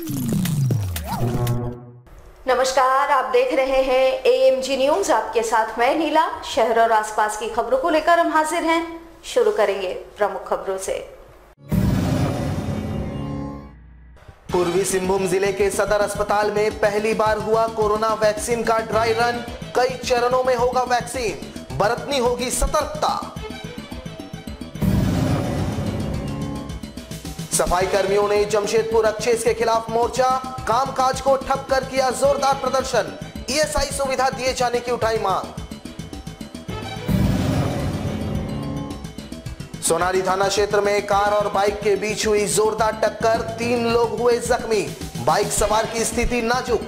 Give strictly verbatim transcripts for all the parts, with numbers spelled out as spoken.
नमस्कार, आप देख रहे हैं एएमजी न्यूज। आपके साथ मैं नीला। शहर और आसपास की खबरों को लेकर हम हाजिर हैं। शुरू करेंगे प्रमुख खबरों से। पूर्वी सिंहभूम जिले के सदर अस्पताल में पहली बार हुआ कोरोना वैक्सीन का ड्राई रन। कई चरणों में होगा वैक्सीन, बरतनी होगी सतर्कता। सफाई कर्मियों ने जमशेदपुर एक्सेस के खिलाफ मोर्चा, कामकाज को ठप कर किया जोरदार प्रदर्शन। ईएसआई सुविधा दिए जाने की उठाई मांग। सोनारी थाना क्षेत्र में कार और बाइक के बीच हुई जोरदार टक्कर, तीन लोग हुए जख्मी, बाइक सवार की स्थिति नाजुक।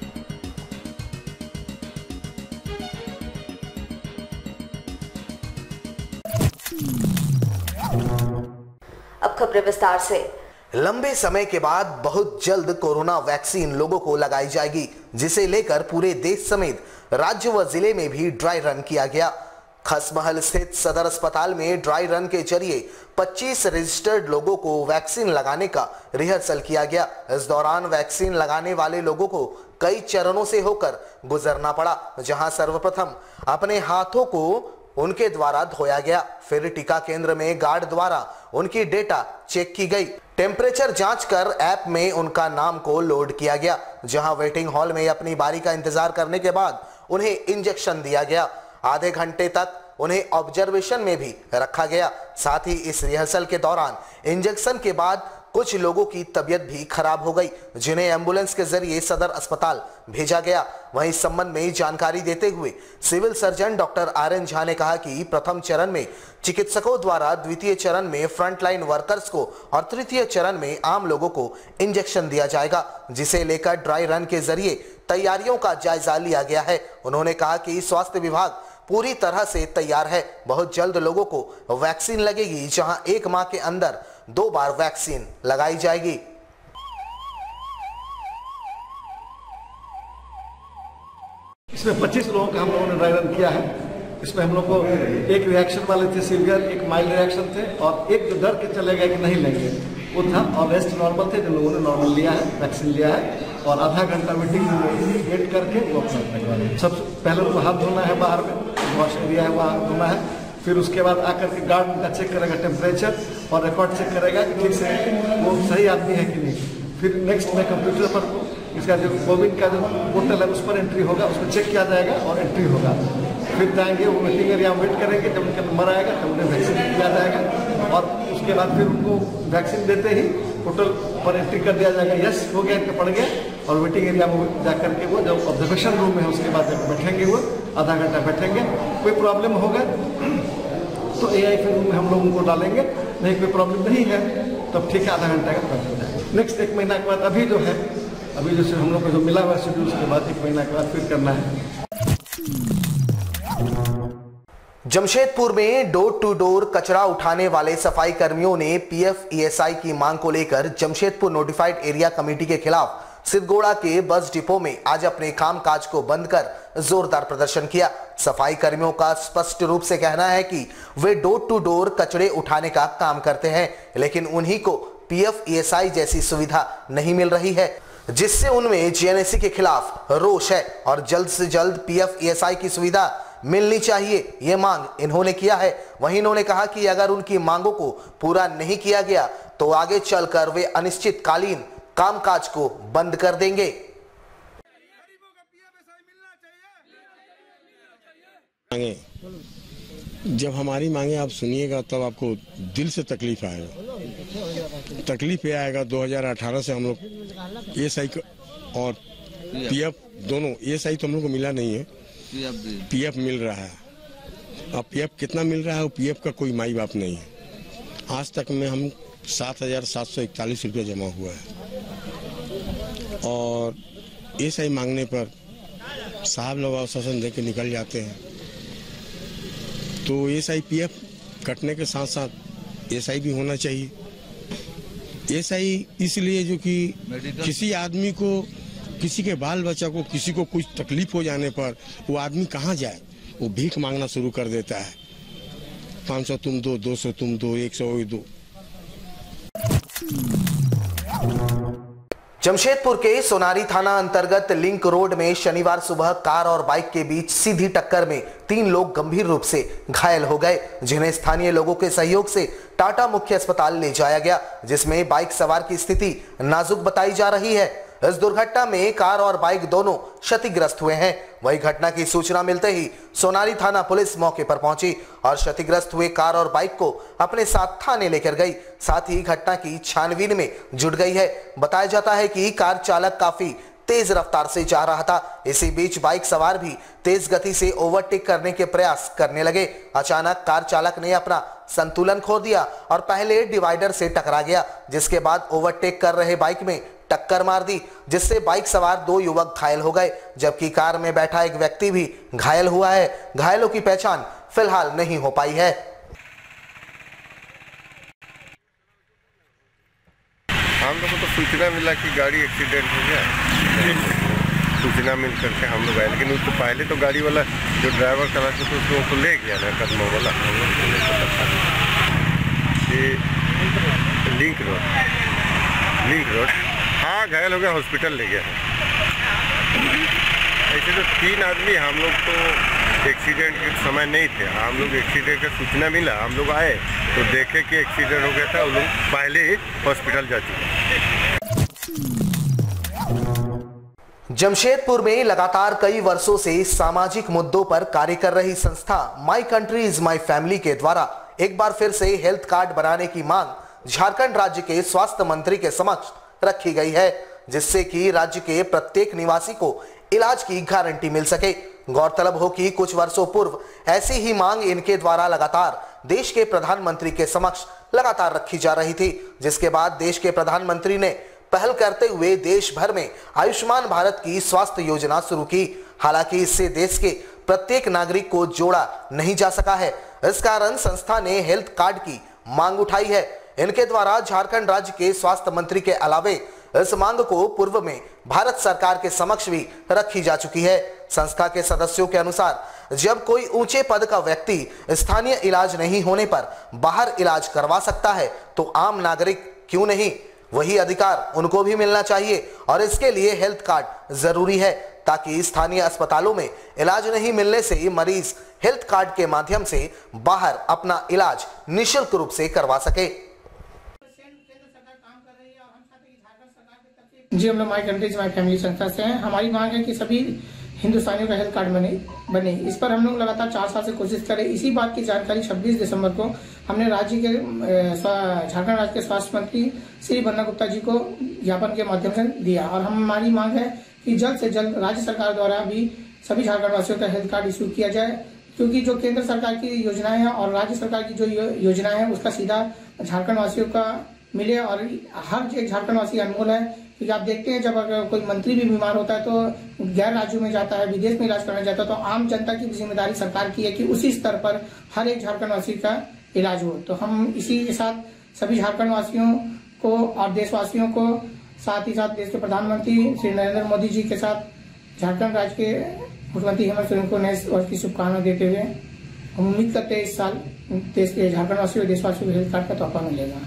अब खबरें विस्तार से। लंबे समय के बाद बहुत जल्द कोरोना वैक्सीन लोगों को लगाई जाएगी, जिसे लेकर पूरे देश समेत राज्य व जिले में भी ड्राई रन किया गया। खसमहल स्थित सदर अस्पताल में ड्राई रन के जरिए पच्चीस रजिस्टर्ड लोगों को वैक्सीन लगाने का रिहर्सल किया गया। इस दौरान वैक्सीन लगाने वाले लोगों को कई चरणों से होकर गुजरना पड़ा, जहां सर्वप्रथम अपने हाथों को उनके द्वारा धोया गया, फिर टीका केंद्र में गार्ड द्वारा उनकी डेटा चेक की गई, टेम्परेचर जांच कर ऐप में उनका नाम को लोड किया गया, जहां वेटिंग हॉल में अपनी बारी का इंतजार करने के बाद उन्हें इंजेक्शन दिया गया। आधे घंटे तक उन्हें ऑब्जर्वेशन में भी रखा गया। साथ ही इस रिहर्सल के दौरान इंजेक्शन के बाद कुछ लोगों की तबीयत भी खराब हो गई, जिन्हें एम्बुलेंस के जरिए सदर अस्पताल भेजा गया। वहीं इस संबंध में जानकारी देते हुए civil surgeon doctor R N Jha ने कहा कि प्रथम चरण में चिकित्सकों द्वारा, द्वितीय चरण में फ्रंटलाइन वर्कर्स को और तृतीय चरण में आम लोगों को इंजेक्शन दिया जाएगा, जिसे लेकर ड्राई रन के जरिए तैयारियों का जायजा लिया गया है। उन्होंने कहा कि स्वास्थ्य विभाग पूरी तरह से तैयार है। बहुत जल्द लोगों को वैक्सीन लगेगी, जहां एक माह के अंदर दो बार वैक्सीन लगाई जाएगी। इसमें पच्चीस लोगों का हम लोगों ने ड्राई रन किया है। इसमें हम लोग को एक रिएक्शन वाले थे सीवियर, एक माइल्ड रिएक्शन थे और एक जो डर के चले गए कि नहीं लेंगे वो था, और रेस्ट नॉर्मल थे। जो लोगों ने नॉर्मल लिया है, वैक्सीन लिया है और आधा घंटा वेटिंग वेट करके वो अपना लगवा। सबसे पहले उनको हाथ धोना है, बाहर में वॉश एरिया है वहाँ धोना है। फिर उसके बाद आकर के गार्ड उनका चेक करेगा टेम्परेचर और रिकॉर्ड चेक करेगा कि ठीक से वो सही आदमी है कि नहीं। फिर नेक्स्ट में कंप्यूटर पर इसका जो कोविड का जो पोर्टल है उस पर एंट्री होगा, उसमें चेक किया जाएगा और एंट्री होगा। फिर जाएंगे वो वेटिंग एरिया में वेट करेंगे, जब उनका नंबर आएगा तब उन्हें वैक्सीन दिया जाएगा और उसके बाद फिर उनको वैक्सीन देते ही पोर्टल पर एंट्री कर दिया जाएगा, यस हो गया, इनका पड़ गया। और वेटिंग एरिया में जा करके वो जब ऑब्जर्वेशन रूम में है उसके बाद जब बैठेंगे वो आधा घंटा बैठेंगे। कोई प्रॉब्लम होगा तो एआई फिर रूम में हम लोग उनको डालेंगे, नहीं कोई प्रॉब्लम नहीं है तब ठीक है, आधा घंटा का काम हो जाएगा। नेक्स्ट एक महीना के बाद अभी जो है अभी जैसे हम लोग को जो मिला हुआ शेड्यूल उसके बाद एक महीना के बाद फिर करना है। जमशेदपुर में डोर टू डोर कचरा उठाने वाले सफाई कर्मियों ने पीएफ ईएसआई की मांग को लेकर जमशेदपुर नोटिफाइड एरिया कमेटी के खिलाफ सिद्धगोड़ा के बस डिपो में आज अपने कामकाज को बंद कर जोरदार प्रदर्शन किया। सफाई कर्मियों का स्पष्ट रूप से कहना है कि वे डोर टू डोर कचरे उठाने का काम करते हैं, लेकिन उन्हीं को पीएफ ईएसआई जैसी सुविधा नहीं मिल रही है, जिससे उनमें जीएनएससी के खिलाफ रोष है और जल्द से जल्द पीएफ ईएसआई की सुविधा मिलनी चाहिए, ये मांग इन्होंने किया है। वहीं इन्होंने कहा कि अगर उनकी मांगों को पूरा नहीं किया गया तो आगे चलकर वे अनिश्चितकालीन कामकाज को बंद कर देंगे। जब हमारी मांगे आप सुनिएगा तब आपको दिल से तकलीफ आएगा। तकलीफ ये आएगा दो हज़ार अठारह से हम लोग ईएसआई और पीएफ दोनों, ईएसआई तो हम लोग को मिला नहीं है, पीएफ मिल रहा है। अब पीएफ कितना मिल रहा है, पीएफ का कोई माई बाप नहीं है। आज तक में हम सात हजार सात सौ इकतालीस रुपया जमा हुआ है और ईएसआई मांगने पर साहब लोग आश्वासन दे के निकल जाते हैं। तो ईएसआई पीएफ कटने के साथ साथ ईएसआई भी होना चाहिए। ईएसआई इसलिए जो कि किसी आदमी को, किसी के बाल बच्चा को, किसी को कुछ तकलीफ हो जाने पर वो आदमी कहाँ जाए, वो भीख मांगना शुरू कर देता है। पाँच सौ तुम दो, दो सौ तुम दो, एक सौ दो। जमशेदपुर के सोनारी थाना अंतर्गत लिंक रोड में शनिवार सुबह कार और बाइक के बीच सीधी टक्कर में तीन लोग गंभीर रूप से घायल हो गए, जिन्हें स्थानीय लोगों के सहयोग से टाटा मुख्य अस्पताल ले जाया गया, जिसमें बाइक सवार की स्थिति नाजुक बताई जा रही है। इस दुर्घटना में कार और बाइक दोनों क्षतिग्रस्त हुए हैं। वही घटना की सूचना मिलते ही सोनारी थाना पुलिस मौके पर पहुंची और क्षतिग्रस्त हुए कार और बाइक को अपने साथ थाने लेकर गई। साथ ही घटना की छानबीन में जुट गई है। बताया जाता है कि कार चालक काफी तेज रफ्तार से जा रहा था। इसी बीच बाइक सवार भी तेज गति से ओवरटेक करने के प्रयास करने लगे। अचानक कार चालक ने अपना संतुलन खो दिया और पहले डिवाइडर से टकरा गया, जिसके बाद ओवरटेक कर रहे बाइक में टक्कर मार दी, जिससे बाइक सवार दो युवक घायल हो गए, जबकि कार में बैठा एक व्यक्ति भी घायल हुआ है। घायलों की पहचान फिलहाल नहीं हो पाई है। हम लोग को तो सूचना मिला कि गाड़ी एक्सीडेंट हो गया। सूचना मिल करके हम लोग आए, लेकिन उसको पहले तो गाड़ी वाला जो ड्राइवर चला था तो उसको ले गया ना कदमों वाला। हम लोग को नहीं पता था ये लिंक रोड लिंक रोड हाँ घायल हो गया, हॉस्पिटल ले गया है। ऐसे तो तीन आदमी, हम लोग तो एक्सीडेंट के समय नहीं थे। हम लोग एक्सीडेंट का सूचना मिला, हम लोग आए तो देखे कि एक्सीडेंट हो गया था। वो लोग पहले ही हॉस्पिटल जा चुके। जमशेदपुर में लगातार कई वर्षों से सामाजिक मुद्दों पर कार्य कर रही संस्था my country is my family के द्वारा एक बार फिर से हेल्थ कार्ड बनाने की मांग झारखंड राज्य के स्वास्थ्य मंत्री के समक्ष रखी गई है, जिससे कि राज्य के प्रत्येक निवासी को इलाज की गारंटी मिल सके। गौरतलब हो कि कुछ वर्षों पूर्व ऐसी ही मांग इनके द्वारा लगातार देश के प्रधानमंत्री के समक्ष लगातार रखी जा रही थी, जिसके बाद देश के प्रधानमंत्री ने पहल करते हुए देश भर में आयुष्मान भारत की स्वास्थ्य योजना शुरू की। हालांकि इससे देश के प्रत्येक नागरिक को जोड़ा नहीं जा सका है। इस कारण संस्था ने हेल्थ कार्ड की मांग उठाई है। इनके द्वारा झारखंड राज्य के स्वास्थ्य मंत्री के अलावे इस मांग को पूर्व में भारत सरकार के समक्ष भी रखी जा चुकी है। संस्था के सदस्यों के अनुसार जब कोई ऊंचे पद का व्यक्ति स्थानीय इलाज नहीं होने पर बाहर इलाज करवा सकता है, तो आम नागरिक क्यों नहीं? वही अधिकार उनको भी मिलना चाहिए और इसके लिए हेल्थ कार्ड जरूरी है, ताकि स्थानीय अस्पतालों में इलाज नहीं मिलने से मरीज हेल्थ कार्ड के माध्यम से बाहर अपना इलाज निःशुल्क रूप से करवा सके। जी, हम लोग माई कंट्रीज माई फैमिली संस्था से हैं। हमारी मांग है कि सभी हिंदुस्तानियों का हेल्थ कार्ड बने बने इस पर हम लोग लगातार चार साल से कोशिश करें। इसी बात की जानकारी छब्बीस दिसंबर को हमने राज्य के झारखंड राज्य के स्वास्थ्य मंत्री श्री बन्ना गुप्ता जी को ज्ञापन के माध्यम से दिया और हम हमारी मांग है कि जल्द से जल्द राज्य सरकार द्वारा भी सभी झारखंड वासियों का हेल्थ कार्ड इशू किया जाए, क्योंकि जो केंद्र सरकार की योजनाएं हैं और राज्य सरकार की जो योजनाएं हैं उसका सीधा झारखंड वासियों का मिले। और हर एक झारखंड वासी अनमोल है, क्योंकि आप देखते हैं जब अगर कोई मंत्री भी बीमार होता है तो गैर राज्यों में जाता है, विदेश में इलाज कराने जाता है, तो आम जनता की जिम्मेदारी सरकार की है कि उसी स्तर पर हर एक झारखंड वासी का इलाज हो। तो हम इसी के साथ सभी झारखंड वासियों को और देशवासियों को, साथ ही साथ देश के प्रधानमंत्री श्री नरेंद्र मोदी जी के साथ झारखंड राज्य के मुख्यमंत्री हेमंत सोरेन को नए वर्ष की शुभकामनाएं देते हुए हम उम्मीद करते हैं इस साल देश के झारखंड वासियों और देशवासियों को हेल्थ कार्ड का तोहफा मिलेगा।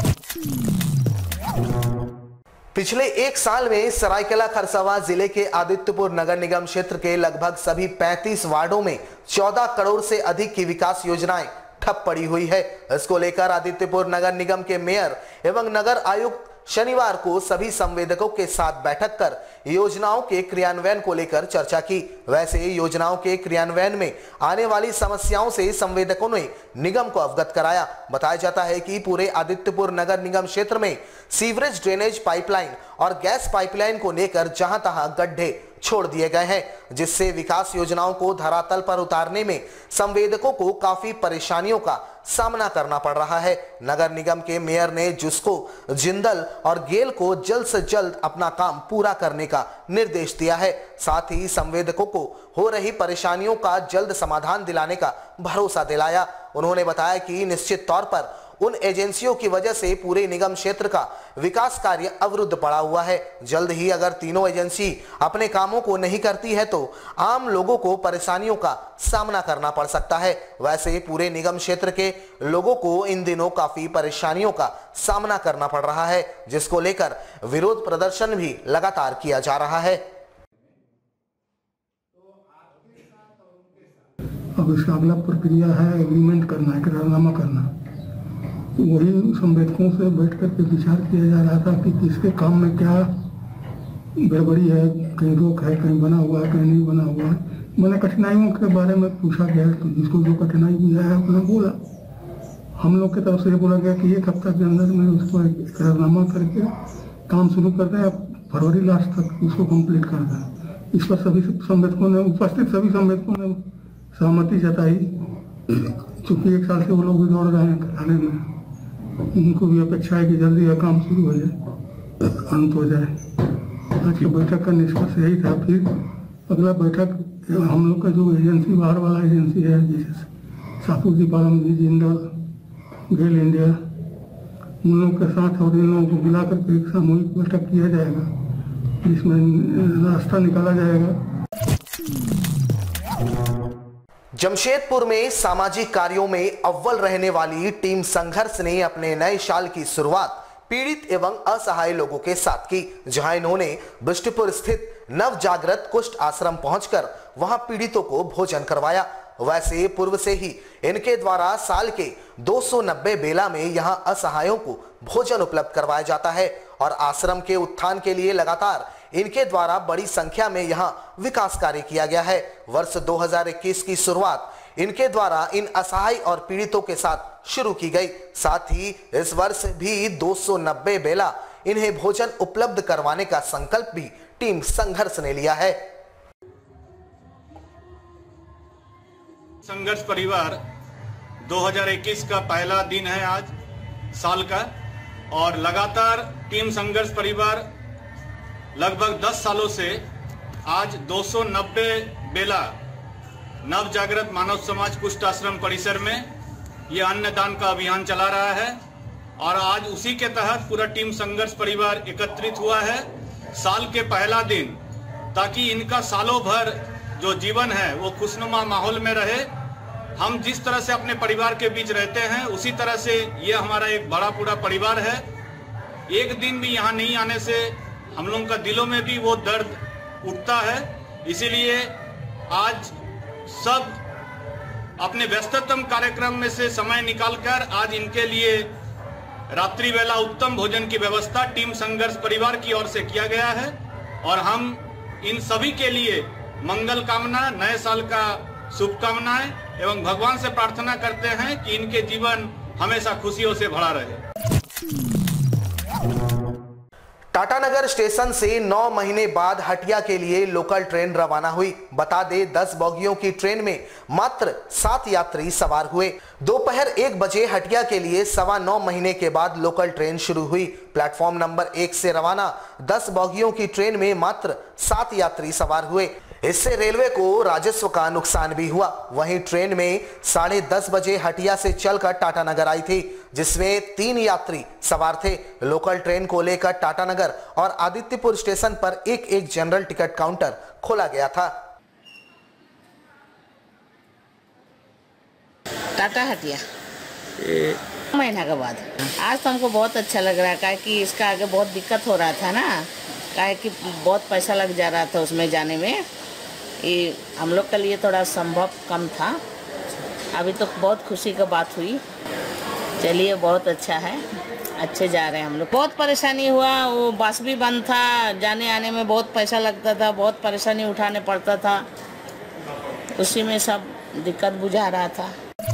पिछले एक साल में सरायकेला खरसावां जिले के आदित्यपुर नगर निगम क्षेत्र के लगभग सभी पैंतीस वार्डों में चौदह करोड़ से अधिक की विकास योजनाएं ठप पड़ी हुई है। इसको लेकर आदित्यपुर नगर निगम के मेयर एवं नगर आयुक्त शनिवार को सभी संवेदकों के साथ बैठक कर योजनाओं के क्रियान्वयन को लेकर चर्चा की। वैसे योजनाओं के क्रियान्वयन में आने वाली समस्याओं से संवेदकों ने निगम को अवगत कराया। बताया जाता है कि पूरे आदित्यपुर नगर निगम क्षेत्र में सीवरेज ड्रेनेज पाइपलाइन और गैस पाइपलाइन को लेकर जहां तहां गड्ढे छोड़ दिए गए हैं, जिससे विकास योजनाओं को धरातल पर उतारने में संवेदकों को काफी परेशानियों का सामना करना पड़ रहा है। नगर निगम के मेयर ने जुस्को, जिंदल और गेल को जल्द से जल्द अपना काम पूरा करने का निर्देश दिया है। साथ ही संवेदकों को हो रही परेशानियों का जल्द समाधान दिलाने का भरोसा दिलाया। उन्होंने बताया कि निश्चित तौर पर उन एजेंसियों की वजह से पूरे निगम क्षेत्र का विकास कार्य अवरुद्ध पड़ा हुआ है। जल्द ही अगर तीनों एजेंसी अपने कामों को नहीं करती है तो आम लोगों को परेशानियों का सामना करना पड़ सकता है। वैसे पूरे निगम क्षेत्र के लोगों को इन दिनों काफी परेशानियों का सामना करना पड़ रहा है, जिसको लेकर विरोध प्रदर्शन भी लगातार किया जा रहा है। अब इसका अगला प्रक्रिया है एग्रीमेंट करना, करारनामा करना। तो वही संवेदकों से बैठ कर के विचार किया जा रहा था कि किसके काम में क्या गड़बड़ी है, कहीं रोक है, कहीं बना हुआ है, कहीं नहीं बना हुआ है। मैंने कठिनाइयों के बारे में पूछा गया, तो जिसको जो कठिनाई भी है अपना बोला। हम लोग की तरफ से बोला गया कि एक हफ्ता के अंदर में उसको करारनामा करके काम शुरू कर दें, फरवरी लास्ट तक उसको कंप्लीट कर दें। इस पर सभी संवेदकों ने, उपस्थित सभी संवेदकों ने सहमति जताई। चूंकि एक साल से वो लोग भी दौड़ रहे हैं कराने में, उनको भी अपेक्षा है कि जल्दी यह काम शुरू हो जाए, अंत हो जाए। आज की बैठक का निष्कर्ष यही था। फिर अगला बैठक हम लोग का जो एजेंसी, बाहर वाला एजेंसी है, जैसे सापूजी पालम, जिंदल, गेल इंडिया, उन लोगों के साथ और इन लोगों को मिला करके एक सामूहिक बैठक किया जाएगा, जिसमें रास्ता निकाला जाएगा। जमशेदपुर में सामाजिक कार्यों में अव्वल रहने वाली टीम संघर्ष ने अपने नए साल की शुरुआत पीड़ित एवं असहाय लोगों के साथ की, जहां इन्होंने बिष्टपुर स्थित नव जागृत कुष्ठ आश्रम पहुंचकर वहां पीड़ितों को भोजन करवाया। वैसे पूर्व से ही इनके द्वारा साल के दो सौ नब्बे बेला में यहां असहायों को भोजन उपलब्ध करवाया जाता है और आश्रम के उत्थान के लिए लगातार इनके द्वारा बड़ी संख्या में यहां विकास कार्य किया गया है। वर्ष दो हज़ार इक्कीस की शुरुआत इनके द्वारा इन असहाय और पीड़ितों के साथ शुरू की गई। साथ ही इस वर्ष भी दो सौ नब्बे बेला इन्हें भोजन उपलब्ध करवाने का संकल्प भी टीम संघर्ष ने लिया है। संघर्ष परिवार दो हज़ार इक्कीस का पहला दिन है आज साल का, और लगातार टीम संघर्ष परिवार लगभग दस सालों से आज दो सौ नब्बे बेला नव जागृत मानव समाज कुष्ठ आश्रम परिसर में ये अन्नदान का अभियान चला रहा है। और आज उसी के तहत पूरा टीम संघर्ष परिवार एकत्रित हुआ है साल के पहला दिन, ताकि इनका सालों भर जो जीवन है वो खुशनुमा माहौल में रहे। हम जिस तरह से अपने परिवार के बीच रहते हैं उसी तरह से ये हमारा एक बड़ा पूरा परिवार है। एक दिन भी यहाँ नहीं आने से हम लोगों का दिलों में भी वो दर्द उठता है। इसीलिए आज सब अपने व्यस्ततम कार्यक्रम में से समय निकालकर आज इनके लिए रात्रि वेला उत्तम भोजन की व्यवस्था टीम संघर्ष परिवार की ओर से किया गया है। और हम इन सभी के लिए मंगल कामना, नए साल का शुभकामनाएं एवं भगवान से प्रार्थना करते हैं कि इनके जीवन हमेशा खुशियों से भरा रहे। टाटानगर स्टेशन से नौ महीने बाद हटिया के लिए लोकल ट्रेन रवाना हुई। बता दे दस बोगियों की ट्रेन में मात्र सात यात्री सवार हुए। दोपहर एक बजे हटिया के लिए सवा नौ महीने के बाद लोकल ट्रेन शुरू हुई। प्लेटफॉर्म नंबर एक से रवाना दस बोगियों की ट्रेन में मात्र सात यात्री सवार हुए। इससे रेलवे को राजस्व का नुकसान भी हुआ। वहीं ट्रेन में साढ़े दस बजे हटिया से चलकर टाटानगर आई थी, जिसमें तीन यात्री सवार थे। लोकल ट्रेन को लेकर टाटानगर और आदित्यपुर स्टेशन पर एक एक जनरल टिकट काउंटर खोला गया था। टाटा हटिया महीना के बाद आज तो हमको बहुत अच्छा लग रहा है, काहे कि इसका आगे बहुत दिक्कत हो रहा था ना, काहे कि बहुत पैसा लग जा रहा था उसमें जाने में। ये हम लोग के लिए थोड़ा संभव कम था। अभी तो बहुत खुशी की बात हुई। चलिए बहुत अच्छा है, अच्छे जा रहे हैं हम लोग। बहुत परेशानी हुआ, वो बस भी बंद था, जाने आने में बहुत पैसा लगता था, बहुत परेशानी उठाने पड़ता था, उसी में सब दिक्कत बुझा रहा था।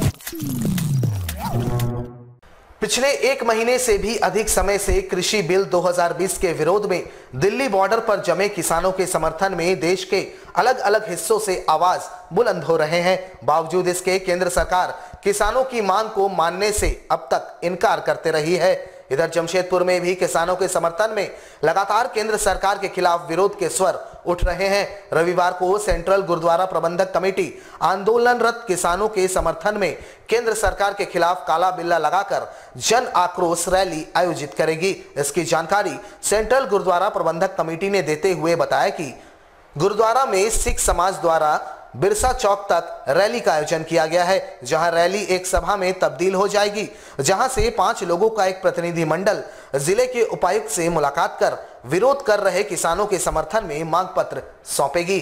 पिछले एक महीने से भी अधिक समय से कृषि बिल दो हज़ार बीस के विरोध में दिल्ली बॉर्डर पर जमे किसानों के समर्थन में देश के अलग अलग हिस्सों से आवाज बुलंद हो रहे हैं। बावजूद इसके केंद्र सरकार किसानों की मांग को मानने से अब तक इनकार करते रही है। इधर जमशेदपुर में भी किसानों के समर्थन में लगातार केंद्र सरकार के खिलाफ विरोध के स्वर उठ रहे हैं। रविवार को सेंट्रल गुरुद्वारा प्रबंधक कमेटी आंदोलनरत किसानों के समर्थन में केंद्र सरकार के खिलाफ काला बिल्ला लगाकर जन आक्रोश रैली आयोजित करेगी। इसकी जानकारी सेंट्रल गुरुद्वारा प्रबंधक कमेटी ने देते हुए बताया कि गुरुद्वारा में सिख समाज द्वारा बिरसा चौक तक रैली का आयोजन किया गया है, जहां रैली एक सभा में तब्दील हो जाएगी, जहां से पांच लोगों का एक प्रतिनिधि मंडल जिले के उपायुक्त से मुलाकात कर विरोध कर रहे किसानों के समर्थन में मांग पत्र सौंपेगी।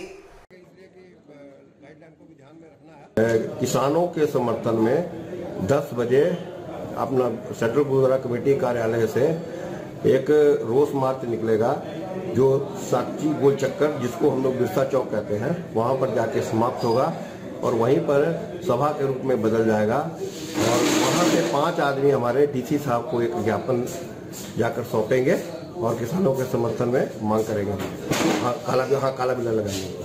किसानों के समर्थन में दस बजे अपना सेंट्रल गुरुद्वारा कमेटी कार्यालय से एक रोष मार्च निकलेगा, जो साक्षी गोल चक्कर जिसको हम लोग बिरसा चौक कहते हैं वहां पर जाके समाप्त होगा और वहीं पर सभा के रूप में बदल जाएगा। और वहां से पांच आदमी हमारे डीसी साहब को एक ज्ञापन जाकर सौंपेंगे और किसानों के समर्थन में मांग करेंगे। हाँ, काला हाँ काला बिल्ला लगाएंगे।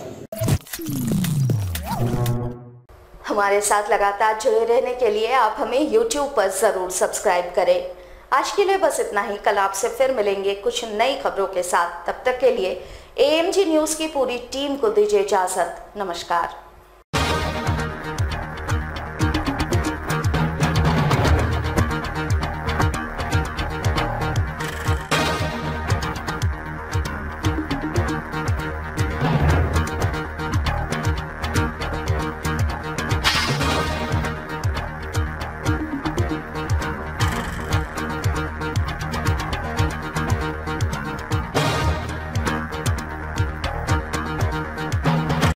हमारे साथ लगातार जुड़े रहने के लिए आप हमें यूट्यूब पर जरूर सब्सक्राइब करें। आज के लिए बस इतना ही। कल आपसे फिर मिलेंगे कुछ नई खबरों के साथ। तब तक के लिए एएमजी न्यूज की पूरी टीम को दीजिए इजाजत। नमस्कार।